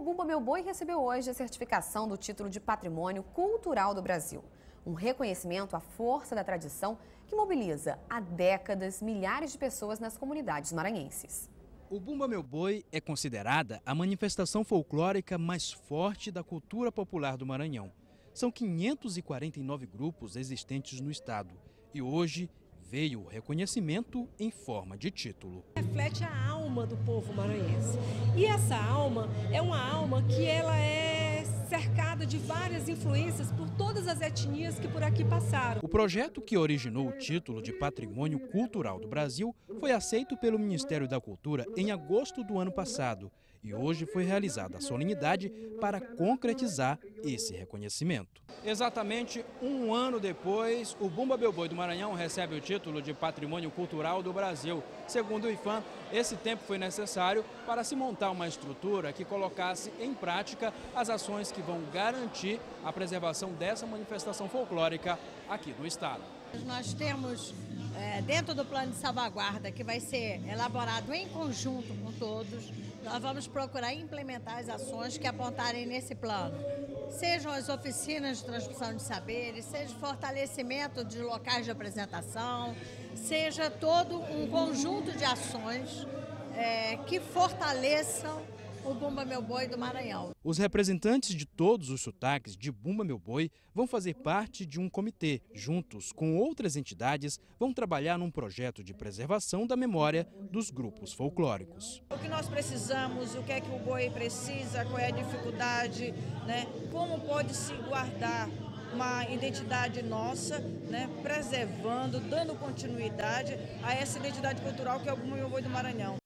Bumba Meu Boi recebeu hoje a certificação do título de Patrimônio Cultural do Brasil. Um reconhecimento à força da tradição que mobiliza há décadas milhares de pessoas nas comunidades maranhenses. O Bumba Meu Boi é considerada a manifestação folclórica mais forte da cultura popular do Maranhão. São 549 grupos existentes no estado e hoje veio o reconhecimento em forma de título. Reflete a alma do povo maranhense. E essa alma é uma alma que ela é cercada de várias influências por todas as etnias que por aqui passaram. O projeto que originou o título de Patrimônio Cultural do Brasil foi aceito pelo Ministério da Cultura em agosto do ano passado e hoje foi realizada a solenidade para concretizar esse reconhecimento. Exatamente um ano depois, o Bumba Meu Boi do Maranhão recebe o título de Patrimônio Cultural do Brasil. Segundo o IPHAN, esse tempo foi necessário para se montar uma estrutura que colocasse em prática as ações que vão garantir a preservação dessa manifestação folclórica aqui no estado. Nós temos, dentro do plano de salvaguarda, que vai ser elaborado em conjunto com todos, nós vamos procurar implementar as ações que apontarem nesse plano. Sejam as oficinas de transmissão de saberes, seja fortalecimento de locais de apresentação, seja todo um conjunto de ações que fortaleçam o Bumba Meu Boi do Maranhão. Os representantes de todos os sotaques de Bumba Meu Boi vão fazer parte de um comitê. Juntos com outras entidades, vão trabalhar num projeto de preservação da memória dos grupos folclóricos. O que nós precisamos, o que é que o boi precisa, qual é a dificuldade, né? Como pode se guardar uma identidade nossa, né? Preservando, dando continuidade a essa identidade cultural que é o Bumba Meu Boi do Maranhão.